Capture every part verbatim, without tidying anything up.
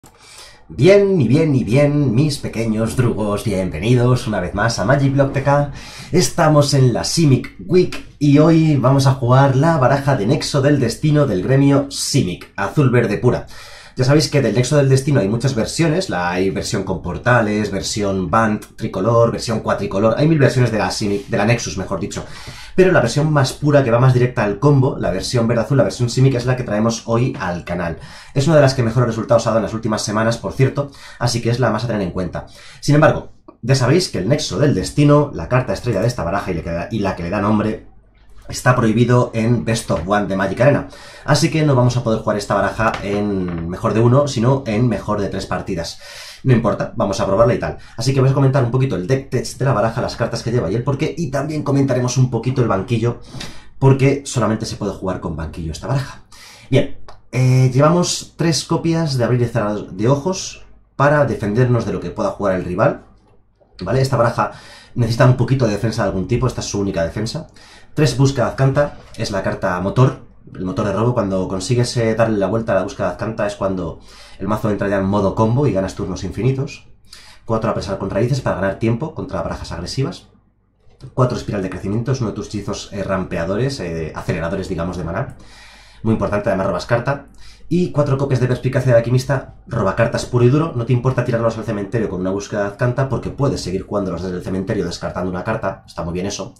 Bien, y bien, y bien, mis pequeños drugos, bienvenidos una vez más a Magic Block T K. Estamos en la Simic Week y hoy vamos a jugar la baraja de Nexo del Destino del gremio Simic, azul-verde pura. Ya sabéis que del Nexo del Destino hay muchas versiones, la hay versión con portales, versión band tricolor, versión cuatricolor, hay mil versiones de la Simic, de la Nexus mejor dicho. Pero la versión más pura, que va más directa al combo, la versión verde-azul, la versión Simic, es la que traemos hoy al canal. Es una de las que mejores resultados ha dado en las últimas semanas, por cierto, así que es la más a tener en cuenta. Sin embargo, ya sabéis que el Nexo del Destino, la carta estrella de esta baraja y, le queda, y la que le da nombre, está prohibido en Best of One de Magic Arena. Así que no vamos a poder jugar esta baraja en mejor de uno, sino en mejor de tres partidas. No importa, vamos a probarla y tal. Así que vamos a comentar un poquito el deck text de la baraja, las cartas que lleva y el porqué, y también comentaremos un poquito el banquillo, porque solamente se puede jugar con banquillo esta baraja. Bien, eh, llevamos tres copias de abrir y cerrar de ojos para defendernos de lo que pueda jugar el rival. ¿Vale? Esta baraja necesita un poquito de defensa de algún tipo, esta es su única defensa. Tres búsqueda de Azcanta, es la carta motor, el motor de robo. Cuando consigues eh, darle la vuelta a la búsqueda de Azcanta es cuando el mazo entra ya en modo combo y ganas turnos infinitos. Cuatro apresar con raíces para ganar tiempo contra barajas agresivas. Cuatro espiral de crecimiento, es uno de tus hechizos eh, rampeadores, eh, aceleradores digamos de maná. Muy importante, además robas carta. Y cuatro copias de perspicacia de alquimista, roba cartas puro y duro. No te importa tirarlos al cementerio con una búsqueda de Azcanta porque puedes seguir jugándolos desde el cementerio descartando una carta, está muy bien eso.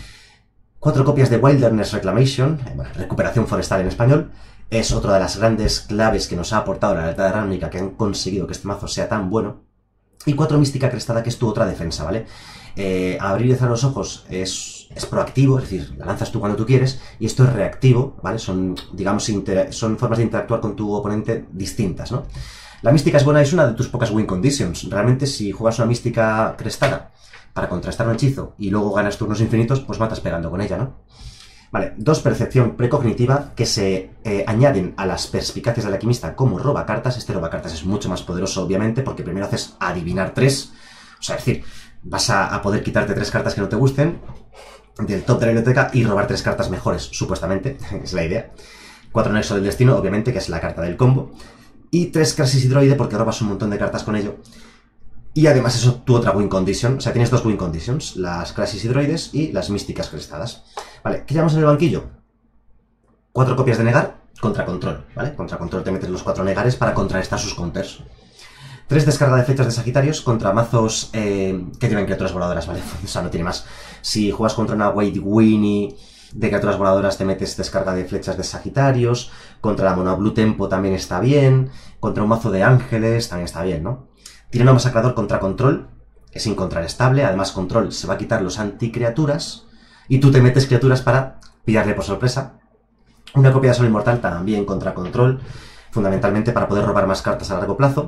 Cuatro copias de Wilderness Reclamation, eh, bueno, recuperación forestal en español, es otra de las grandes claves que nos ha aportado la lealtad rármica que han conseguido que este mazo sea tan bueno. Y cuatro mística crestada, que es tu otra defensa, ¿vale? Eh, abrir y cerrar los ojos es, es proactivo, es decir, la lanzas tú cuando tú quieres, y esto es reactivo, ¿vale? Son, digamos, son formas de interactuar con tu oponente distintas, ¿no? La mística es buena, es una de tus pocas win conditions. Realmente, si juegas una mística crestada para contrastar un hechizo y luego ganas turnos infinitos, pues matas pegando con ella, ¿no? Vale, dos, percepción precognitiva, que se eh, añaden a las perspicacias del alquimista como roba cartas. Este roba cartas es mucho más poderoso, obviamente, porque primero haces adivinar tres, o sea, es decir, vas a, a poder quitarte tres cartas que no te gusten del top de la biblioteca y robar tres cartas mejores, supuestamente, es la idea. Cuatro Nexo del Destino, obviamente, que es la carta del combo. Y tres Crasis Hidroide, porque robas un montón de cartas con ello. Y además eso, tu otra win condition, o sea, tienes dos win conditions, las Crasis Hidroides y las místicas crestadas. Vale, ¿qué llevamos en el banquillo? Cuatro copias de negar contra control, ¿vale? Contra control te metes los cuatro negares para contrarrestar sus counters. Tres descarga de flechas de Sagitarios contra mazos eh, que tienen criaturas voladoras, ¿vale? O sea, no tiene más. Si juegas contra una White Winnie de criaturas voladoras te metes descarga de flechas de Sagitarios. Contra la Mono Blue Tempo también está bien. Contra un mazo de ángeles también está bien, ¿no? Tirano masacrador contra control, es incontrarestable, además control se va a quitar los anticriaturas y tú te metes criaturas para pillarle por sorpresa. Una copia de Sol Inmortal también contra control, fundamentalmente para poder robar más cartas a largo plazo.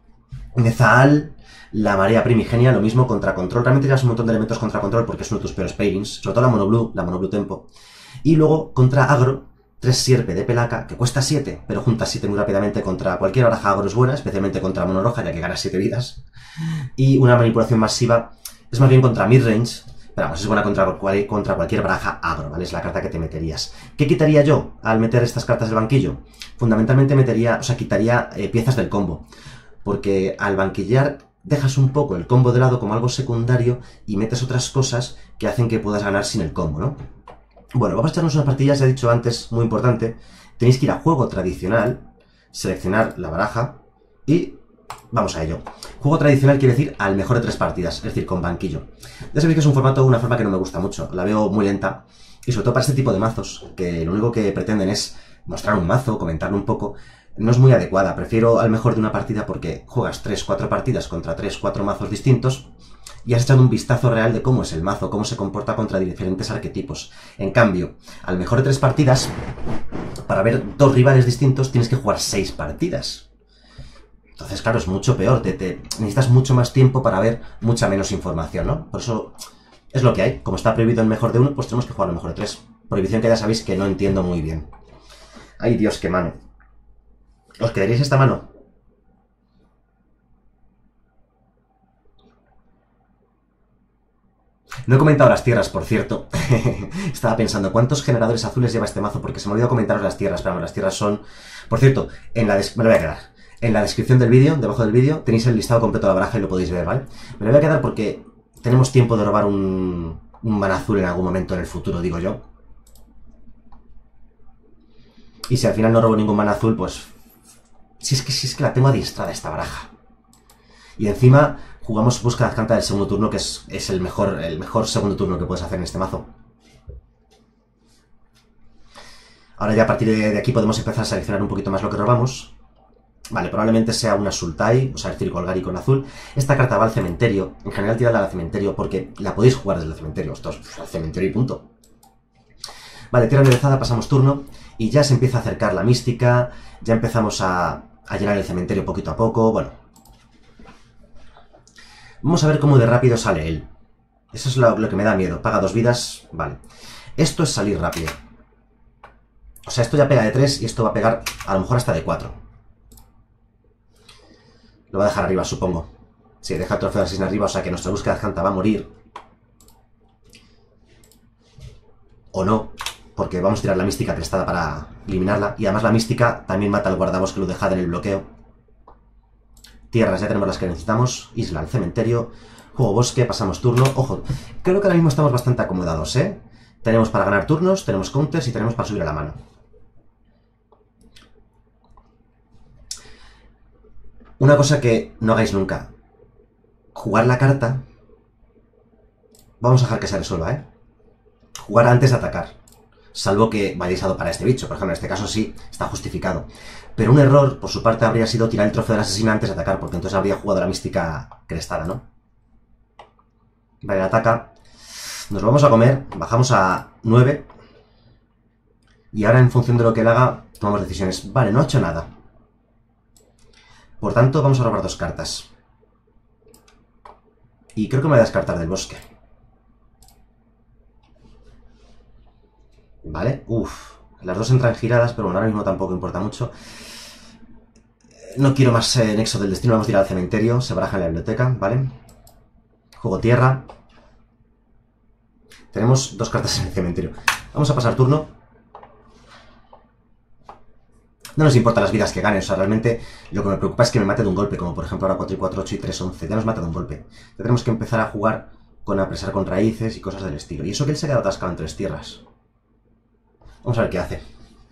Nezaal, la Marea Primigenia, lo mismo contra control. Realmente llevas un montón de elementos contra control porque es uno de tus peores pairings, sobre todo la Mono Blue, la Mono Blue Tempo. Y luego contra agro, tres Sierpe de Pelaca, que cuesta siete, pero juntas siete muy rápidamente contra cualquier baraja agro es buena, especialmente contra Mono Roja, ya que ganas siete vidas. Y una manipulación masiva es más bien contra midrange, pero vamos, es buena contra, contra cualquier baraja agro, ¿vale? Es la carta que te meterías. ¿Qué quitaría yo al meter estas cartas del banquillo? Fundamentalmente metería, o sea, quitaría eh, piezas del combo, porque al banquillar dejas un poco el combo de lado como algo secundario y metes otras cosas que hacen que puedas ganar sin el combo, ¿no? Bueno, vamos a echarnos unas partidas, ya he dicho antes, muy importante. Tenéis que ir a juego tradicional, seleccionar la baraja y vamos a ello. Juego tradicional quiere decir al mejor de tres partidas, es decir, con banquillo. Ya sabéis que es un formato, una forma que no me gusta mucho, la veo muy lenta y sobre todo para este tipo de mazos, que lo único que pretenden es mostrar un mazo, comentarlo un poco, no es muy adecuada. Prefiero al mejor de una partida porque juegas tres cuatro partidas contra tres cuatro mazos distintos y has echado un vistazo real de cómo es el mazo, cómo se comporta contra diferentes arquetipos. En cambio, al mejor de tres partidas, para ver dos rivales distintos tienes que jugar seis partidas. Entonces, claro, es mucho peor, te, te, necesitas mucho más tiempo para ver mucha menos información, ¿no? Por eso es lo que hay. Como está prohibido el mejor de uno, pues tenemos que jugar al mejor de tres. Prohibición que ya sabéis que no entiendo muy bien. ¡Ay, Dios, qué mano! ¿Os quedaríais esta mano? No he comentado las tierras, por cierto. Estaba pensando, ¿cuántos generadores azules lleva este mazo? Porque se me olvidó comentaros las tierras. Pero las tierras son... Por cierto, en la des... me lo voy a quedar. En la descripción del vídeo, debajo del vídeo, tenéis el listado completo de la baraja y lo podéis ver, ¿vale? Me lo voy a quedar porque tenemos tiempo de robar un, un mana azul en algún momento en el futuro, digo yo. Y si al final no robo ningún mana azul, pues... Si es que, si es que la tengo adiestrada esta baraja. Y encima jugamos Búsqueda Azcanta del segundo turno, que es, es el, mejor, el mejor segundo turno que puedes hacer en este mazo. Ahora ya a partir de, de aquí podemos empezar a seleccionar un poquito más lo que robamos. Vale, probablemente sea una Sultai, o sea, el Circo Golgari con azul. Esta carta va al cementerio. En general tiradla al cementerio porque la podéis jugar desde el cementerio. Esto es al cementerio y punto. Vale, tira enderezada, pasamos turno. Y ya se empieza a acercar la mística. Ya empezamos a, a llenar el cementerio poquito a poco. Bueno. Vamos a ver cómo de rápido sale él. Eso es lo, lo que me da miedo. Paga dos vidas. Vale. Esto es salir rápido. O sea, esto ya pega de tres y esto va a pegar a lo mejor hasta de cuatro. Lo va a dejar arriba, supongo. Sí, deja el trofeo de asesino arriba, o sea que nuestra búsqueda azcanta va a morir. O no, porque vamos a tirar la mística crestada para eliminarla. Y además la mística también mata al guardabosque que lo deja en el bloqueo. Tierras, ya tenemos las que necesitamos. Isla, al cementerio. Juego bosque, pasamos turno. Ojo, creo que ahora mismo estamos bastante acomodados, ¿eh? Tenemos para ganar turnos, tenemos counters y tenemos para subir a la mano. Una cosa que no hagáis nunca. Jugar la carta. Vamos a dejar que se resuelva, ¿eh? Jugar antes de atacar. Salvo que vayáis a dopar a este bicho. Por ejemplo, en este caso sí, está justificado. Pero un error, por su parte, habría sido tirar el trofeo de la asesina antes de atacar, porque entonces habría jugado la mística crestada, ¿no? Vale, ataca. Nos lo vamos a comer. Bajamos a nueve. Y ahora, en función de lo que él haga, tomamos decisiones. Vale, no ha hecho nada. Por tanto, vamos a robar dos cartas. Y creo que me voy a descartar del bosque. Vale, uff. Las dos entran giradas, pero bueno, ahora mismo tampoco importa mucho. No quiero más eh, nexo del destino, vamos a ir al cementerio. Se baraja en la biblioteca, ¿vale? Juego tierra. Tenemos dos cartas en el cementerio. Vamos a pasar turno. No nos importa las vidas que gane, o sea, realmente lo que me preocupa es que me mate de un golpe, como por ejemplo ahora cuatro y cuatro, ocho y tres, once. Ya nos mata de un golpe. Ya tenemos que empezar a jugar con apresar con raíces y cosas del estilo. Y eso que él se ha quedado atascado en tres tierras. Vamos a ver qué hace.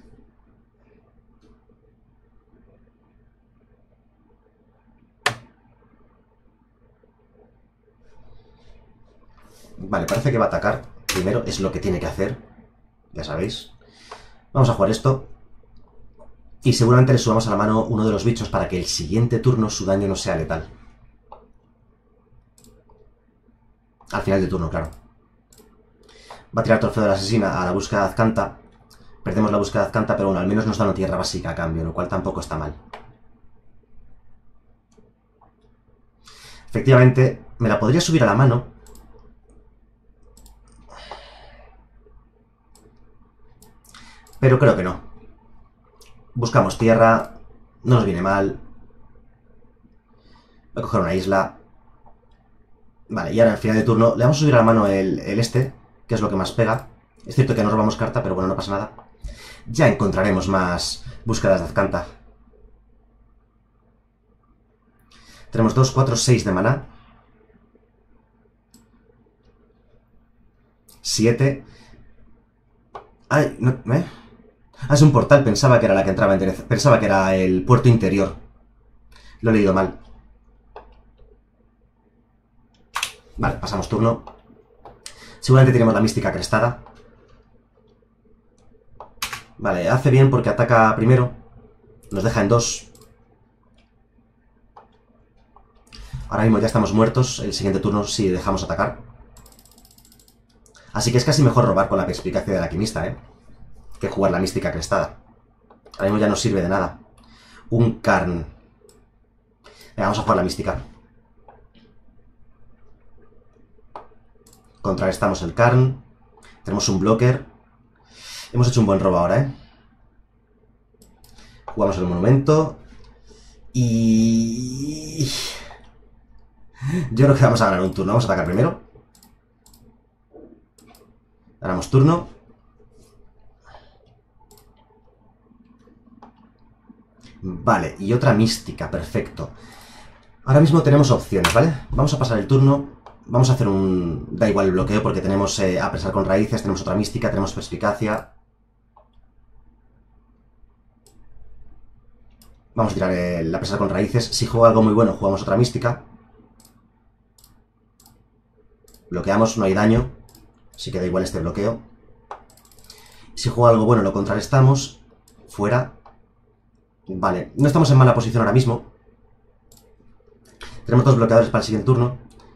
Vale, parece que va a atacar. Primero es lo que tiene que hacer. Ya sabéis. Vamos a jugar esto. Y seguramente le subamos a la mano uno de los bichos para que el siguiente turno su daño no sea letal. Al final del turno, claro. Va a tirar trofeo de la asesina a la búsqueda de Azcanta. Perdemos la búsqueda de Azcanta, pero bueno, al menos nos da una tierra básica a cambio, lo cual tampoco está mal. Efectivamente, me la podría subir a la mano. Pero creo que no. Buscamos tierra. No nos viene mal. Voy a coger una isla. Vale, y ahora al final de turno le vamos a subir a la mano el, el este, que es lo que más pega. Es cierto que nos robamos carta, pero bueno, no pasa nada. Ya encontraremos más búsquedas de Azcanta. Tenemos dos, cuatro, seis de maná. siete. Ay, no, ¿eh? Ah, es un portal, pensaba que era la que entraba en Tereza. Pensaba que era el puerto interior. Lo he leído mal. Vale, pasamos turno. Seguramente tenemos la mística crestada. Vale, hace bien porque ataca primero. Nos deja en dos. Ahora mismo ya estamos muertos. El siguiente turno sí dejamos atacar. Así que es casi mejor robar con la perspicacia del alquimista, ¿eh? Que jugar la mística crestada. Ahora mismo ya no sirve de nada. Un Karn. Venga, vamos a jugar la mística. Contrarrestamos el Karn. Tenemos un blocker. Hemos hecho un buen robo ahora, ¿eh? Jugamos el monumento. Y... yo creo que vamos a ganar un turno. Vamos a atacar primero. Ganamos turno. Vale, y otra mística, perfecto. Ahora mismo tenemos opciones, ¿vale? Vamos a pasar el turno. Vamos a hacer un... Da igual el bloqueo porque tenemos eh, apresar con raíces, tenemos otra mística, tenemos perspicacia. Vamos a tirar el apresar con raíces. Si juega algo muy bueno, jugamos otra mística. Bloqueamos, no hay daño. Así que da igual este bloqueo. Si juega algo bueno, lo contrarrestamos. Fuera. Vale, no estamos en mala posición ahora mismo. Tenemos dos bloqueadores para el siguiente turno.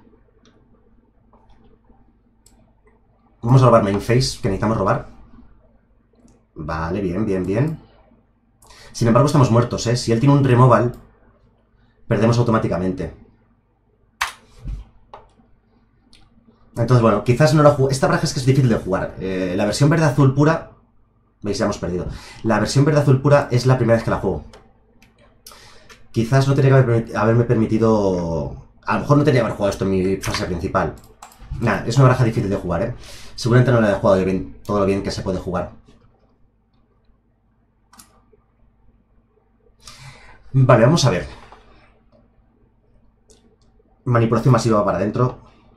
Vamos a robar main phase, que necesitamos robar. Vale, bien, bien, bien. Sin embargo, estamos muertos, ¿eh? Si él tiene un removal, perdemos automáticamente. Entonces, bueno, quizás no la juego. Esta baraja es que es difícil de jugar. Eh, la versión verde-azul pura... Veis, ya hemos perdido. La versión verde-azul pura es la primera vez que la juego. Quizás no tenía que haber, haberme permitido... A lo mejor no tenía que haber jugado esto en mi fase principal. Nada, es una baraja difícil de jugar, ¿eh? Seguramente no la he jugado bien, todo lo bien que se puede jugar. Vale, vamos a ver. Manipulación masiva para adentro.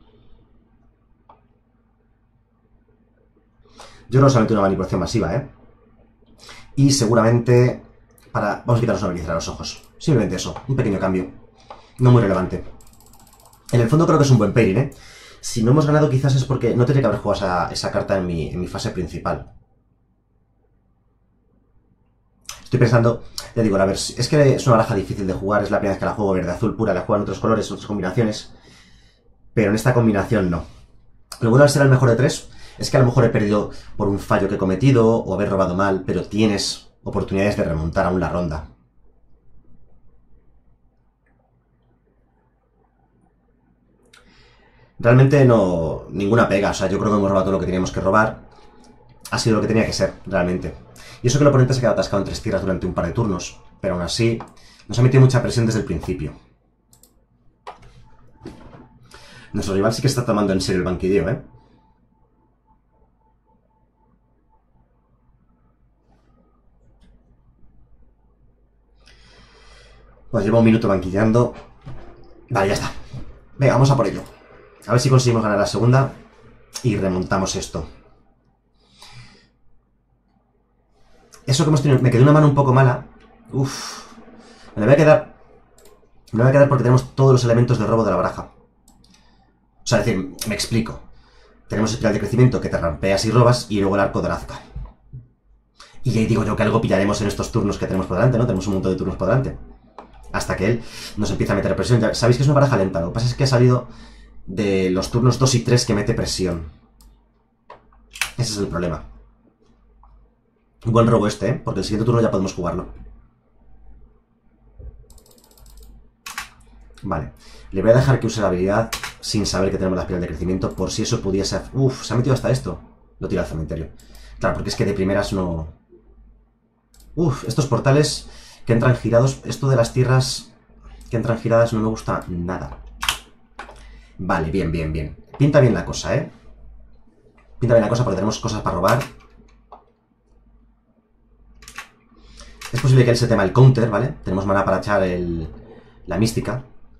Yo creo que solamente una manipulación masiva, ¿eh? Y seguramente... para Vamos a quitarnos una habilidad a los ojos. Simplemente eso, un pequeño cambio. No muy relevante. En el fondo creo que es un buen pairing, ¿eh? Si no hemos ganado quizás es porque no tenía que haber jugado esa, esa carta en mi, en mi fase principal. Estoy pensando, ya digo, a ver, es que es una baraja difícil de jugar, es la primera vez que la juego verde-azul pura, la juego en otros colores, en otras combinaciones, pero en esta combinación no. Lo bueno de ser el mejor de tres es que a lo mejor he perdido por un fallo que he cometido o haber robado mal, pero tienes oportunidades de remontar aún la ronda. Realmente no... ninguna pega, o sea, yo creo que hemos robado todo lo que teníamos que robar. Ha sido lo que tenía que ser, realmente. Y eso que el oponente se ha quedado atascado en tres tierras durante un par de turnos, pero aún así nos ha metido mucha presión desde el principio. Nuestro rival sí que está tomando en serio el banquillo, ¿eh? Pues lleva un minuto banquillando. Vale, ya está. Venga, vamos a por ello. A ver si conseguimos ganar la segunda y remontamos esto. Eso que hemos tenido... Me quedó una mano un poco mala. Uff. Me la voy a quedar... Me la voy a quedar porque tenemos todos los elementos de robo de la baraja. O sea, es decir, me explico. Tenemos espiral de crecimiento que te rampeas y robas y luego el arco de Nazca. Y ahí digo yo que algo pillaremos en estos turnos que tenemos por delante, ¿no? Tenemos un montón de turnos por delante. Hasta que él nos empieza a meter presión. Ya sabéis que es una baraja lenta. Lo que pasa es que ha salido de los turnos dos y tres que mete presión. Ese es el problema. Un buen robo este, ¿eh? Porque el siguiente turno ya podemos jugarlo. Vale. Le voy a dejar que use la habilidad sin saber que tenemos la espiral de crecimiento, por si eso pudiese... Uf, se ha metido hasta esto. Lo tiro al cementerio. Claro, porque es que de primeras no... Uf, estos portales que entran girados... Esto de las tierras que entran giradas no me gusta nada. Vale, bien, bien, bien. Pinta bien la cosa, ¿eh? Pinta bien la cosa porque tenemos cosas para robar. Es posible que él se tema el counter, ¿vale? Tenemos mana para echar el... la mística.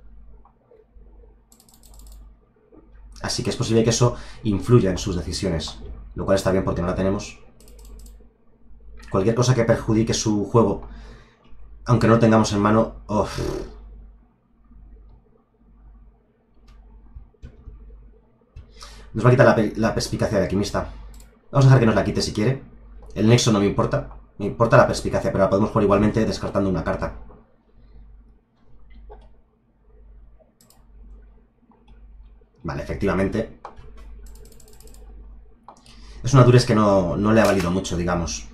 Así que es posible que eso influya en sus decisiones. Lo cual está bien porque no la tenemos. Cualquier cosa que perjudique su juego, aunque no lo tengamos en mano... Uf. Nos va a quitar la, la perspicacia de alquimista. Vamos a dejar que nos la quite si quiere. El nexo no me importa. Me importa la perspicacia, pero la podemos jugar igualmente descartando una carta. Vale, efectivamente. Es una durez que no, no le ha valido mucho, digamos.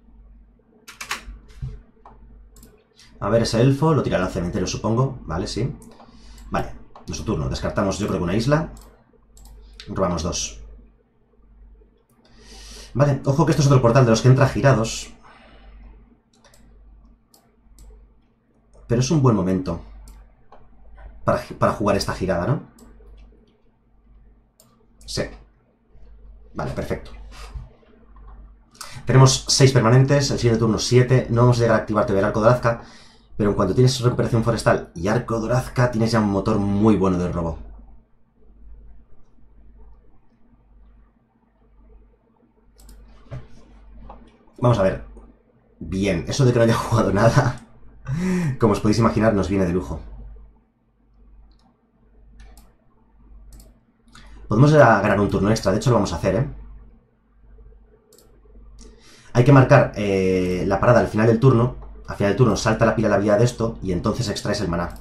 A ver, ese elfo lo tirará al cementerio, supongo. Vale, sí. Vale, nuestro turno. Descartamos, yo creo que una isla. Robamos dos. Vale, ojo que esto es otro portal de los que entra girados. Pero es un buen momento para, para jugar esta girada, ¿no? Sí. Vale, perfecto. Tenemos seis permanentes, el siguiente turno siete. No vamos a llegar a activar todavía el arco de Lazca, Pero en cuanto tienes recuperación forestal y arco Dorazca, tienes ya un motor muy bueno de robo. Vamos a ver. Bien, eso de que no haya jugado nada, como os podéis imaginar, nos viene de lujo. Podemos ganar un turno extra, de hecho lo vamos a hacer, ¿eh? Hay que marcar eh, la parada al final del turno. Al final del turno salta la pila de la habilidad de esto y entonces extraes el maná.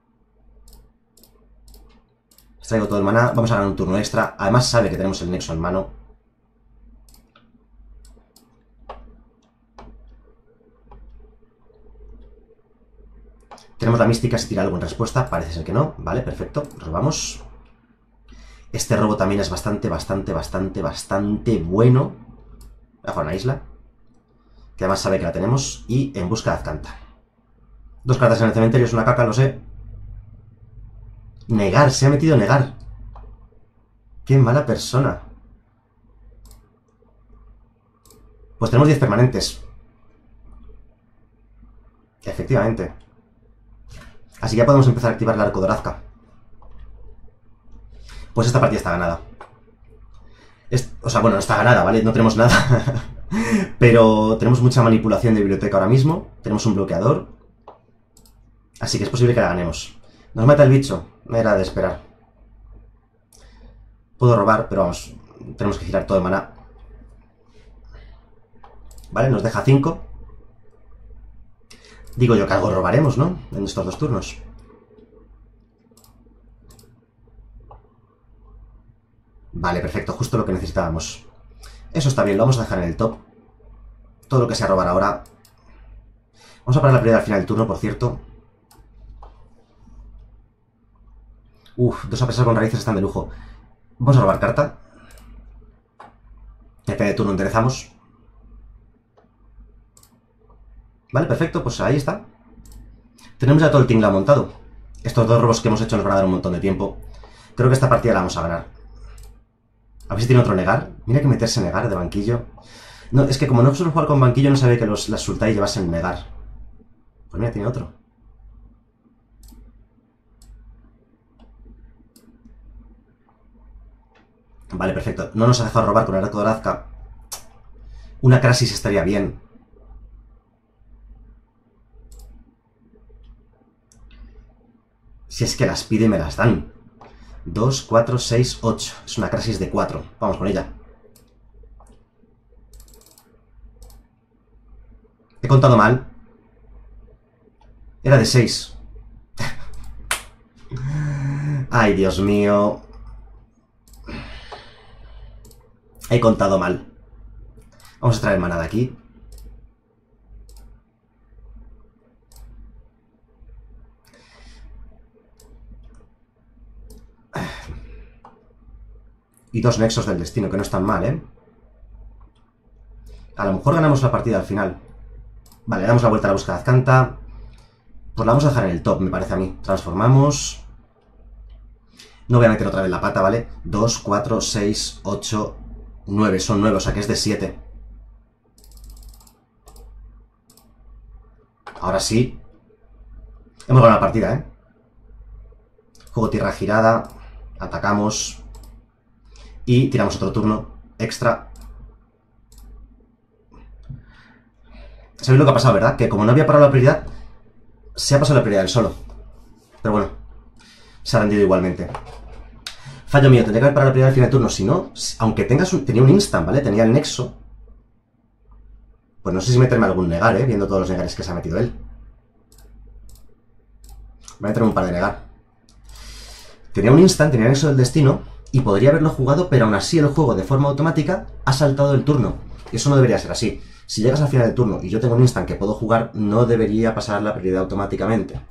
Extraigo todo el maná, vamos a ganar un turno extra. Además sabe que tenemos el nexo en mano. Tenemos la mística si tira algo en respuesta, parece ser que no. Vale, perfecto, robamos. Este robo también es bastante, bastante, bastante, bastante bueno. Voy a jugar una isla, que además sabe que la tenemos. Y en busca de Azcanta. Dos cartas en el cementerio, es una caca, lo sé. Negar, se ha metido negar. Qué mala persona. Pues tenemos diez permanentes. Efectivamente. Así que ya podemos empezar a activar el arco Dorazca. Pues esta partida está ganada. Es, o sea, bueno, no está ganada, ¿vale? No tenemos nada. Pero tenemos mucha manipulación de biblioteca ahora mismo. Tenemos un bloqueador. Así que es posible que la ganemos. Nos mata el bicho. Era de esperar. Puedo robar, pero vamos. Tenemos que girar todo el maná. Vale, nos deja cinco. Digo yo que algo robaremos, ¿no? En estos dos turnos. Vale, perfecto, justo lo que necesitábamos. Eso está bien, lo vamos a dejar en el top. Todo lo que sea robar ahora. Vamos a parar la prioridad al final del turno, por cierto. Uf, dos apresas con raíces están de lujo. Vamos a robar carta. Al final de turno enderezamos. Vale, perfecto, pues ahí está. Tenemos ya todo el tinglao montado. Estos dos robos que hemos hecho nos van a dar un montón de tiempo. Creo que esta partida la vamos a ganar. A ver si tiene otro negar. Mira que meterse negar de banquillo. No, es que como no suelo jugar con banquillo, no sabía que los, las Sultai llevasen negar. Pues mira, tiene otro. Vale, perfecto. No nos ha dejado robar con el arco Dorazca. Una Crasis estaría bien. Si es que las pide y me las dan. dos, cuatro, seis, ocho. Es una Crasis de cuatro. Vamos con ella. He contado mal. Era de seis. Ay, Dios mío. He contado mal. Vamos a traer maná de aquí. Y dos nexos del destino, que no están mal, ¿eh? A lo mejor ganamos la partida al final. Vale, damos la vuelta a la búsqueda de Azcanta. Pues la vamos a dejar en el top, me parece a mí. Transformamos. No voy a meter otra vez la pata, ¿vale? dos, cuatro, seis, ocho, nueve. Son nueve, o sea que es de siete. Ahora sí. Hemos ganado la partida, ¿eh? Juego tierra girada. Atacamos. Y tiramos otro turno extra. ¿Sabéis lo que ha pasado, verdad? Que como no había parado la prioridad, se ha pasado la prioridad él solo. Pero bueno, se ha rendido igualmente. Fallo mío, tendría que haber parado la prioridad al final del turno. Si no, aunque tengas un, tenía un instant, ¿vale? Tenía el nexo. Pues no sé si meterme algún negar, ¿eh? Viendo todos los negares que se ha metido él. Voy a meterme un par de negar. Tenía un instant, tenía el nexo del destino. Y podría haberlo jugado, pero aún así el juego de forma automática ha saltado el turno. Y eso no debería ser así. Si llegas al final del turno y yo tengo un instant que puedo jugar, no debería pasar la prioridad automáticamente.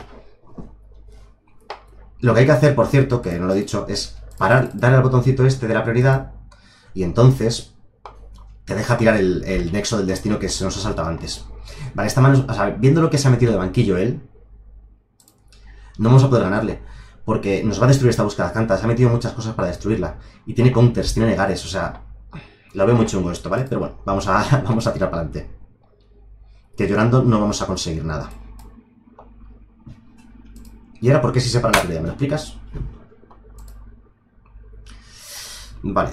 Lo que hay que hacer, por cierto, que no lo he dicho, es parar, darle al botoncito este de la prioridad y entonces te deja tirar el, el nexo del destino que se nos ha saltado antes. Vale, esta mano, o sea, viendo lo que se ha metido de banquillo él, no vamos a poder ganarle. Porque nos va a destruir esta búsqueda de Azcanta. Se ha metido muchas cosas para destruirla. Y tiene counters, tiene negares, o sea... Lo veo muy chungo esto, ¿vale? Pero bueno, vamos a, vamos a tirar para adelante. Que llorando no vamos a conseguir nada. ¿Y ahora por qué si se para la prioridad? ¿Me lo explicas? Vale.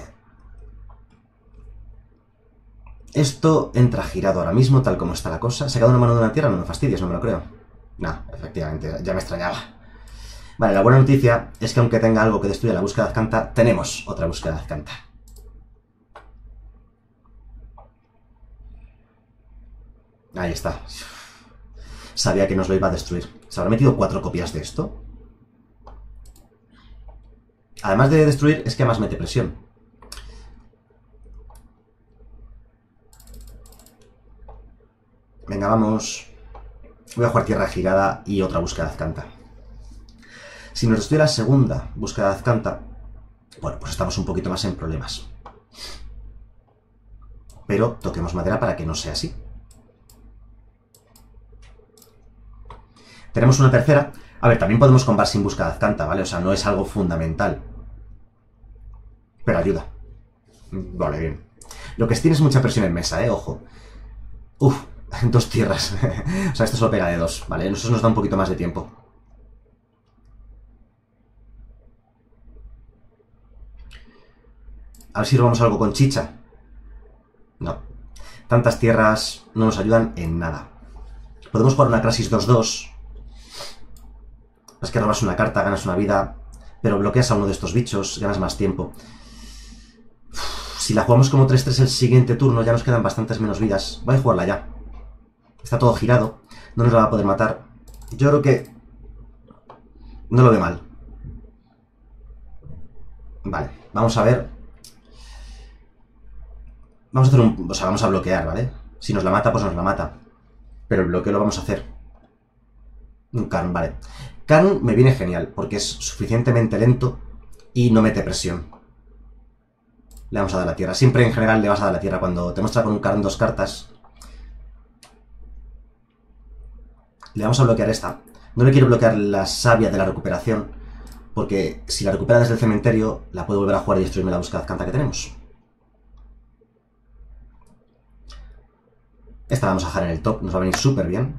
Esto entra girado ahora mismo, tal como está la cosa. ¿Se ha quedado una mano de una tierra? No me fastidies, no me lo creo. No, efectivamente, ya me extrañaba. Vale, la buena noticia es que aunque tenga algo que destruya la búsqueda de Azcanta, tenemos otra búsqueda de Azcanta. Ahí está. Sabía que nos lo iba a destruir. ¿Se habrá metido cuatro copias de esto? Además de destruir, es que además mete presión. Venga, vamos. Voy a jugar tierra girada y otra búsqueda de Azcanta. Si nos destruye la segunda búsqueda de Azcanta, bueno, pues estamos un poquito más en problemas. Pero toquemos madera para que no sea así. Tenemos una tercera. A ver, también podemos combar sin búsqueda de Azcanta, ¿vale? O sea, no es algo fundamental. Pero ayuda. Vale, bien. Lo que sí tiene es mucha presión en mesa, ¿eh? Ojo. Uf, dos tierras. O sea, esto solo pega de dos, ¿vale? Eso nos da un poquito más de tiempo. A ver si robamos algo con chicha. No. Tantas tierras no nos ayudan en nada. Podemos jugar una Crasis dos dos. Es que robas una carta, ganas una vida, pero bloqueas a uno de estos bichos, ganas más tiempo. Uf, si la jugamos como tres tres el siguiente turno, ya nos quedan bastantes menos vidas. Voy a jugarla ya. Está todo girado, no nos la va a poder matar. Yo creo que no lo ve mal. Vale, vamos a ver. Vamos a hacer un... O sea, vamos a bloquear, ¿vale? Si nos la mata, pues nos la mata. Pero el bloqueo lo vamos a hacer. Un Karn, vale. Karn me viene genial, porque es suficientemente lento y no mete presión. Le vamos a dar la tierra. Siempre en general le vas a dar la tierra cuando te muestra con un Karn dos cartas. Le vamos a bloquear esta. No le quiero bloquear la savia de la recuperación, porque si la recupera desde el cementerio, la puedo volver a jugar y destruirme la búsqueda de Azcanta que tenemos. Esta la vamos a dejar en el top, nos va a venir súper bien.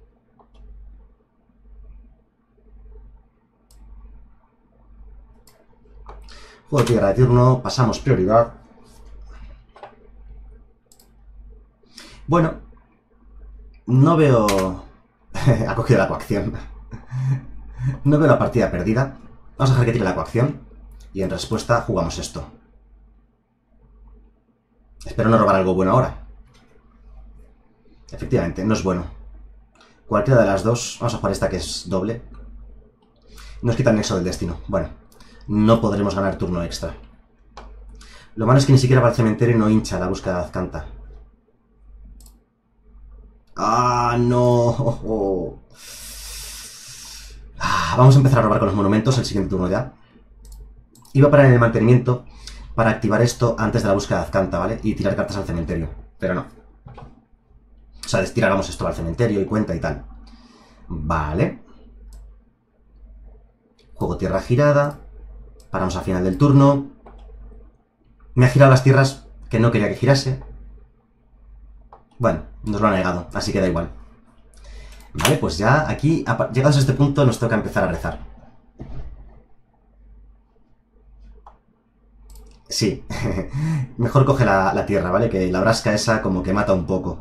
Juego de tierra de turno, pasamos prioridad. Bueno, no veo... ha cogido la coacción. No veo la partida perdida. Vamos a dejar que tire la coacción. Y en respuesta jugamos esto. Espero no robar algo bueno ahora. Efectivamente, no es bueno. Cualquiera de las dos. Vamos a jugar esta que es doble. Nos quita el nexo del destino. Bueno, no podremos ganar turno extra. Lo malo es que ni siquiera va al cementerio y no hincha la búsqueda de Azcanta. ¡Ah, no! Ah, vamos a empezar a robar con los monumentos el siguiente turno ya. Iba a parar en el mantenimiento para activar esto antes de la búsqueda de Azcanta, ¿vale? Y tirar cartas al cementerio. Pero no. O sea, destiráramos esto al cementerio y cuenta y tal. Vale. Juego tierra girada. Paramos al final del turno. Me ha girado las tierras que no quería que girase. Bueno, nos lo ha negado, así que da igual. Vale, pues ya aquí, llegados a este punto, nos toca empezar a rezar. Sí, mejor coge la, la tierra, ¿vale? Que la brasca esa como que mata un poco.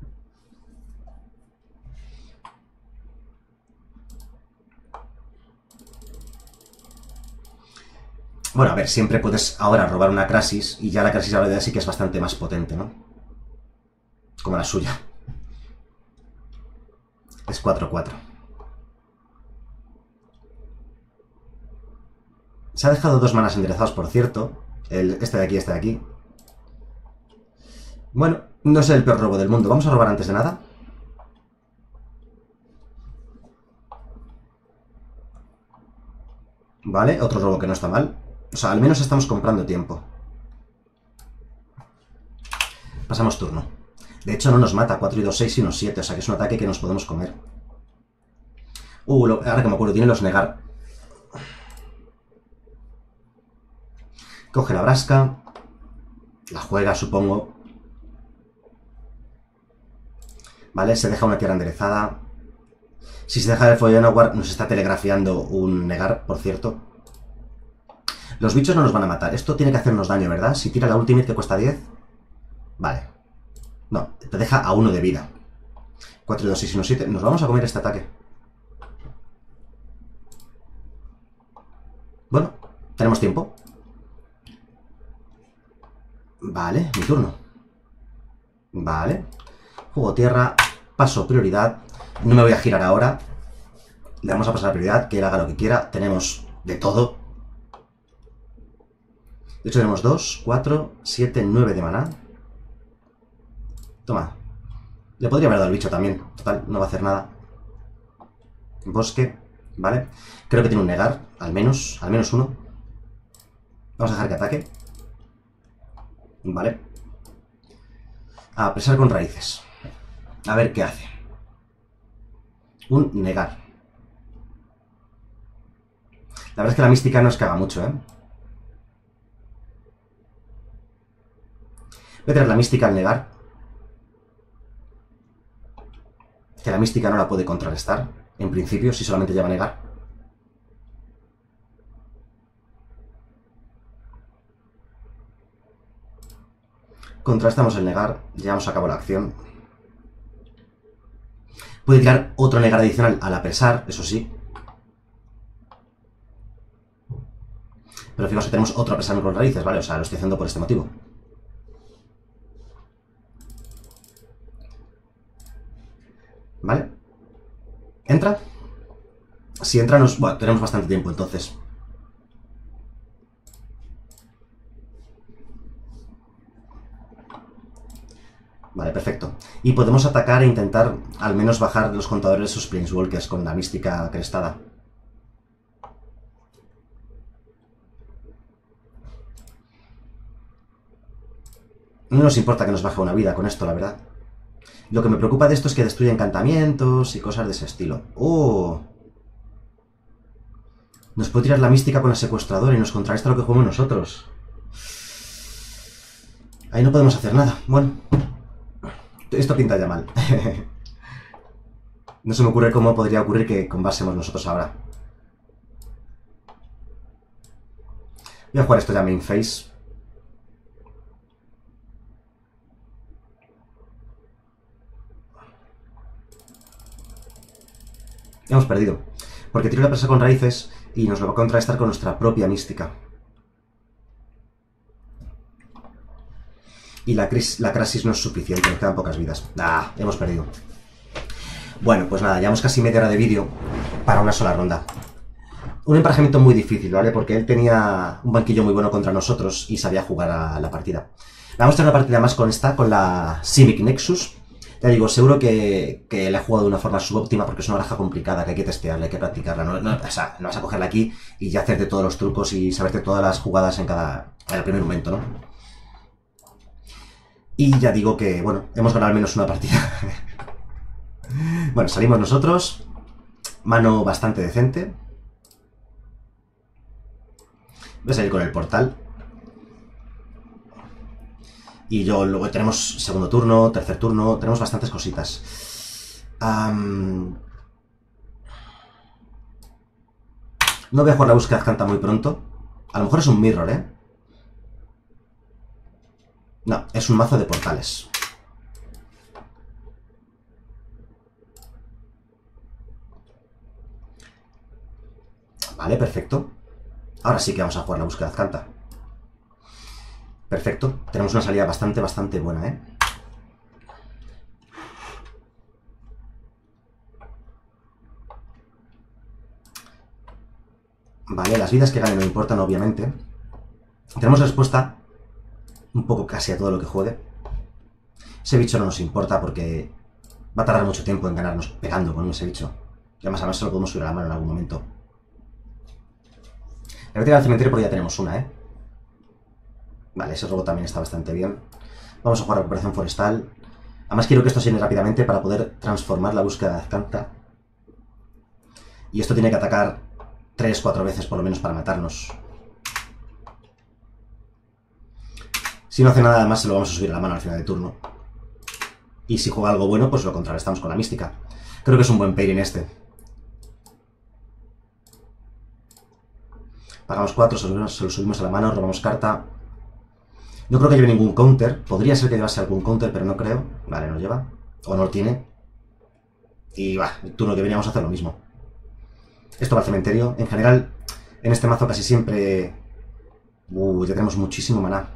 Bueno, a ver, siempre puedes ahora robar una Crasis y ya la Crasis ahora sí que es bastante más potente, ¿no? Como la suya. Es cuatro cuatro. Se ha dejado dos manas enderezados, por cierto. El, este de aquí, este de aquí. Bueno, no es el peor robo del mundo. Vamos a robar antes de nada. Vale, otro robo que no está mal. O sea, al menos estamos comprando tiempo. Pasamos turno. De hecho, no nos mata. cuatro y dos, seis, sino siete. O sea, que es un ataque que nos podemos comer. Uh, lo, ahora que me acuerdo, tiene los negar. Coge la brasca. La juega, supongo. Vale, se deja una tierra enderezada. Si se deja el Follenawar, nos está telegrafiando un negar, por cierto. Los bichos no nos van a matar. Esto tiene que hacernos daño, ¿verdad? Si tira la ultimate que cuesta diez. Vale. No, te deja a uno de vida. cuatro, dos, seis, uno, siete. Nos vamos a comer este ataque. Bueno, tenemos tiempo. Vale, mi turno. Vale. Juego tierra. Paso prioridad. No me voy a girar ahora. Le vamos a pasar la prioridad. Que él haga lo que quiera. Tenemos de todo. De hecho tenemos dos, cuatro, siete, nueve de maná. Toma. Le podría haber dado el bicho también. Total, no va a hacer nada. Bosque. Vale. Creo que tiene un negar. Al menos. Al menos uno. Vamos a dejar que ataque. Vale. A presar con raíces. A ver qué hace. Un negar. La verdad es que la mística no os caga mucho, ¿eh? Voy a traer la mística al negar. Que la mística no la puede contrarrestar. En principio, si solamente lleva a negar. Contrastamos el negar. Llevamos a cabo la acción. Puede tirar otro negar adicional al apresar, eso sí. Pero fijaos que tenemos otro apresar con raíces, ¿vale? O sea, lo estoy haciendo por este motivo. ¿Vale? ¿Entra? Si entra, nos... bueno, tenemos bastante tiempo, entonces. Vale, perfecto. Y podemos atacar e intentar al menos bajar los contadores de sus Planeswalkers con la mística crestada. No nos importa que nos baje una vida con esto, la verdad. Lo que me preocupa de esto es que destruye encantamientos y cosas de ese estilo. ¡Oh! Nos puede tirar la mística con la secuestradora y nos contrarresta lo que jugamos nosotros. Ahí no podemos hacer nada. Bueno. Esto pinta ya mal. No se me ocurre cómo podría ocurrir que combásemos nosotros ahora. Voy a jugar esto ya main phase. Hemos perdido. Porque tiro la presa con raíces y nos lo va a contrarrestar con nuestra propia mística. Y la, cris, la crisis no es suficiente, nos quedan pocas vidas. Ah, hemos perdido. Bueno, pues nada, llevamos casi media hora de vídeo para una sola ronda. Un emparejamiento muy difícil, ¿vale? Porque él tenía un banquillo muy bueno contra nosotros y sabía jugar a la partida. Vamos a tener una partida más con esta, con la Simic Nexus. Ya digo, seguro que, que la he jugado de una forma subóptima porque es una baraja complicada, que hay que testearla, hay que practicarla. No, no, o sea, no vas a cogerla aquí y ya hacerte todos los trucos y saberte todas las jugadas en cada en el primer momento, ¿no? Y ya digo que, bueno, hemos ganado al menos una partida. Bueno, salimos nosotros. Mano bastante decente. Voy a salir con el portal. Y yo luego tenemos segundo turno, tercer turno, tenemos bastantes cositas. Um... No voy a jugar la búsqueda canta muy pronto. A lo mejor es un mirror, ¿eh? No, es un mazo de portales. Vale, perfecto. Ahora sí que vamos a jugar la búsqueda canta. Perfecto. Tenemos una salida bastante, bastante buena, ¿eh? Vale, las vidas que gane no importan, obviamente. Tenemos respuesta un poco casi a todo lo que juegue. Ese bicho no nos importa porque va a tardar mucho tiempo en ganarnos pegando con ese bicho. Y además a ver si lo podemos subir a la mano en algún momento. Le voy a tirar al cementerio porque ya tenemos una, ¿eh? Vale, ese robo también está bastante bien. Vamos a jugar a recuperación forestal. Además quiero que esto se llene rápidamente para poder transformar la búsqueda de Azcanta. Y esto tiene que atacar tres, cuatro veces por lo menos para matarnos. Si no hace nada, además se lo vamos a subir a la mano al final de turno. Y si juega algo bueno, pues lo contrarrestamos con la mística. Creo que es un buen pairing este. Pagamos cuatro, se lo, se lo subimos a la mano, robamos carta. No creo que lleve ningún counter. Podría ser que llevase algún counter, pero no creo. Vale, no lleva. O no lo tiene. Y va, el turno que viene vamos a hacer lo mismo. Esto va al cementerio. En general, en este mazo casi siempre... Uh, ya tenemos muchísimo maná.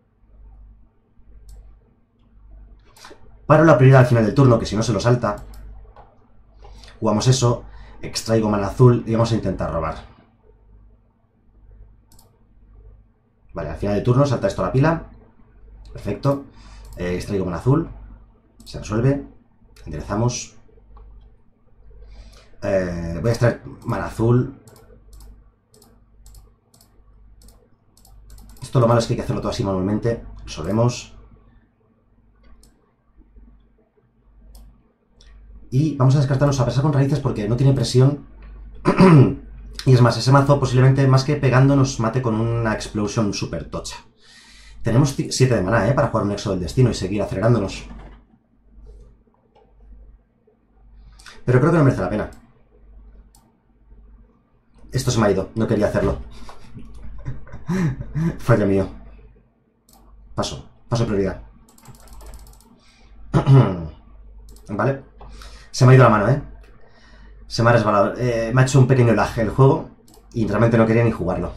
Paro la prioridad al final del turno, que si no se lo salta. Jugamos eso. Extraigo mana azul y vamos a intentar robar. Vale, al final del turno salta esto a la pila. Perfecto. Eh, extraigo mana azul. Se resuelve. Enderezamos. Eh, voy a extraer mana azul. Esto lo malo es que hay que hacerlo todo así manualmente. Resolvemos. Y vamos a descartarnos a pesar con raíces porque no tiene presión. Y es más, ese mazo posiblemente más que pegando nos mate con una explosión súper tocha. Tenemos siete de maná, ¿eh? Para jugar un Nexo del Destino y seguir acelerándonos. Pero creo que no merece la pena. Esto se me ha ido, no quería hacerlo. Fallo mío. Paso, paso de prioridad. Vale. Se me ha ido la mano, ¿eh? Se me ha resbalado. Eh, me ha hecho un pequeño lag el juego y realmente no quería ni jugarlo.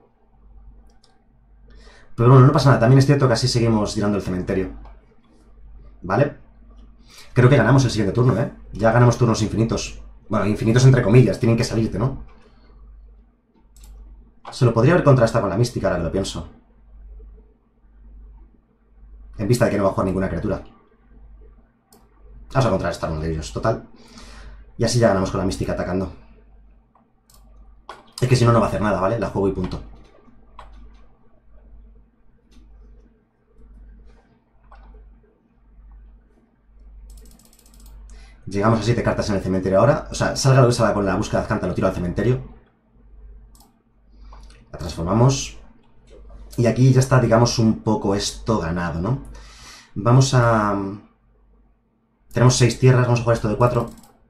Pero bueno, no pasa nada. También es cierto que así seguimos llenando el cementerio. ¿Vale? Creo que ganamos el siguiente turno, ¿eh? Ya ganamos turnos infinitos. Bueno, infinitos entre comillas. Tienen que salirte, ¿no? Se lo podría haber contrastado con la mística, ahora que lo pienso. En vista de que no va a jugar ninguna criatura. Vamos a contrarrestar uno de ellos, total. Y así ya ganamos con la mística atacando. Es que si no, no va a hacer nada, ¿vale? La juego y punto. Llegamos a siete cartas en el cementerio ahora. O sea, salga lo que salga con la búsqueda de Azcanta, lo tiro al cementerio. La transformamos. Y aquí ya está, digamos, un poco esto ganado, ¿no? Vamos a... Tenemos seis tierras, vamos a jugar esto de cuatro.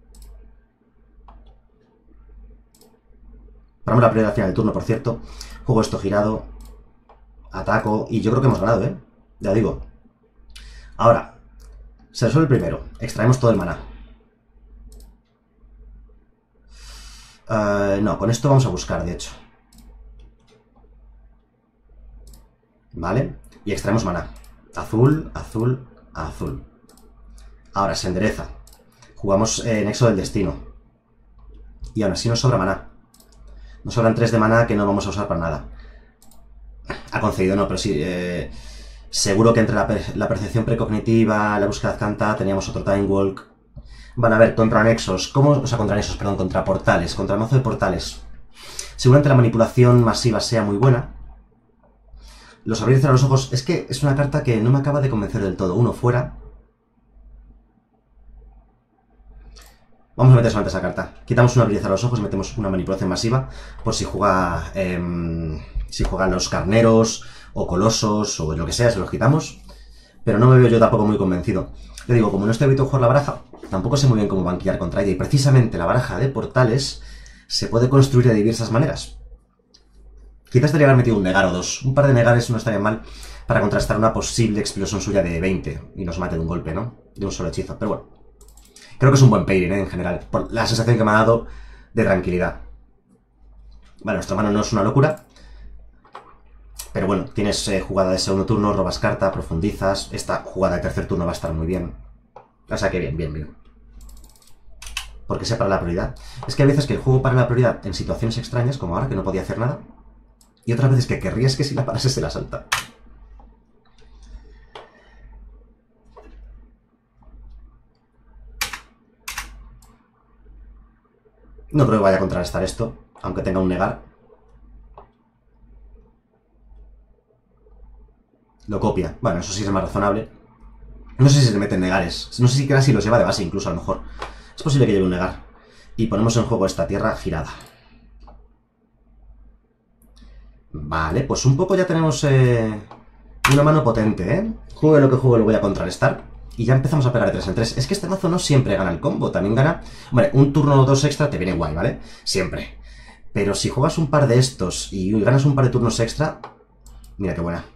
Paramos la prioridad al final del turno, por cierto. Juego esto girado. Ataco. Y yo creo que hemos ganado, ¿eh? Ya digo. Ahora, se resuelve el primero. Extraemos todo el maná. Uh, no, con esto vamos a buscar, de hecho. Vale. Y extraemos maná. Azul, azul, azul. Ahora se endereza. Jugamos en eh, Nexo del Destino. Y aún así nos sobra maná. Nos sobran tres de maná que no vamos a usar para nada. Ha concedido, no, pero sí. Eh, seguro que entre la, per la percepción precognitiva, la búsqueda de Azcanta, teníamos otro Time Walk. Van a ver, contra Nexos. ¿Cómo? O sea, contra Nexos, perdón, contra portales. Contra el mazo de portales. Seguramente la manipulación masiva sea muy buena. Los abrir y cerrar los ojos. Es que es una carta que no me acaba de convencer del todo. Uno fuera. Vamos a meter solamente esa carta. Quitamos una abrir y cerrar los ojos y metemos una manipulación masiva. Por si juega... Eh, si juegan los carneros o colosos o lo que sea, se los quitamos. Pero no me veo yo tampoco muy convencido. Le digo, como no estoy habituado a jugar la baraja, tampoco sé muy bien cómo banquillar contra ella. Y precisamente la baraja de portales se puede construir de diversas maneras. Quizás debería haber metido un negar o dos. Un par de negares no estaría mal para contrastar una posible explosión suya de veinte. Y nos mate de un golpe, ¿no? De un solo hechizo. Pero bueno. Creo que es un buen pairing, ¿eh? En general. Por la sensación que me ha dado de tranquilidad. Vale, nuestra mano no es una locura. Pero bueno, tienes eh, jugada de segundo turno, robas carta, profundizas. Esta jugada de tercer turno va a estar muy bien. O sea que bien, bien, bien. Porque se para la prioridad. Es que hay veces que el juego para la prioridad en situaciones extrañas, como ahora, que no podía hacer nada. Y otras veces que querrías que si la parase se la salta. No creo que vaya a contrarrestar esto, aunque tenga un negar. Lo copia. Bueno, eso sí es más razonable. No sé si se le meten negares. No sé siquiera si los lleva de base, incluso a lo mejor. Es posible que lleve un negar. Y ponemos en juego esta tierra girada. Vale, pues un poco ya tenemos eh, una mano potente, ¿eh? Juegue lo que juegue lo voy a contrarrestar. Y ya empezamos a pegar de tres en tres. Es que este mazo no siempre gana el combo, también gana... Hombre, un turno o dos extra te viene guay, ¿vale? Siempre. Pero si juegas un par de estos y ganas un par de turnos extra... Mira qué buena.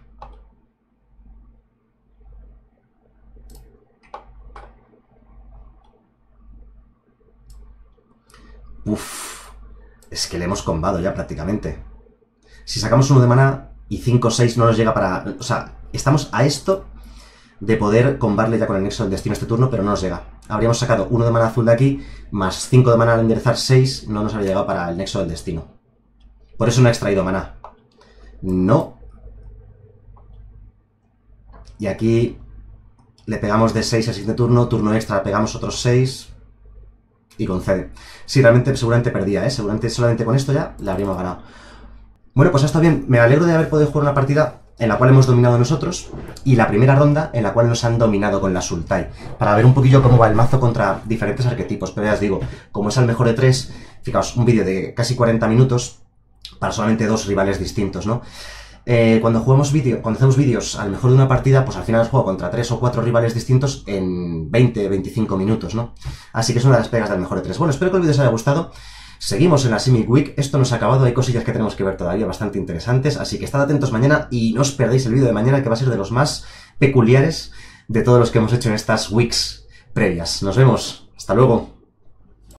Uff. Es que le hemos combado ya prácticamente. Si sacamos uno de maná y cinco o seis no nos llega para... O sea, estamos a esto de poder combarle ya con el nexo del destino este turno, pero no nos llega. Habríamos sacado uno de maná azul de aquí, más cinco de maná al enderezar seis, no nos habría llegado para el nexo del destino. Por eso no he extraído maná. No. Y aquí le pegamos de seis al siguiente turno, turno extra, pegamos otros seis y concede. Sí, realmente seguramente perdía, ¿eh? Seguramente solamente con esto ya la habríamos ganado. Bueno, pues está bien. Me alegro de haber podido jugar una partida en la cual hemos dominado nosotros y la primera ronda en la cual nos han dominado con la Sultai, para ver un poquillo cómo va el mazo contra diferentes arquetipos. Pero ya os digo, como es al mejor de tres, fijaos, un vídeo de casi cuarenta minutos para solamente dos rivales distintos, ¿no? Eh, cuando jugamos vídeo, cuando hacemos vídeos al mejor de una partida, pues al final os juego contra tres o cuatro rivales distintos en veinte a veinticinco minutos, ¿no? Así que es una de las pegas del mejor de tres. Bueno, espero que el vídeo os haya gustado. Seguimos en la Simic Week, esto no se ha acabado, hay cosillas que tenemos que ver todavía bastante interesantes, así que estad atentos mañana y no os perdáis el vídeo de mañana, que va a ser de los más peculiares de todos los que hemos hecho en estas weeks previas. Nos vemos, hasta luego.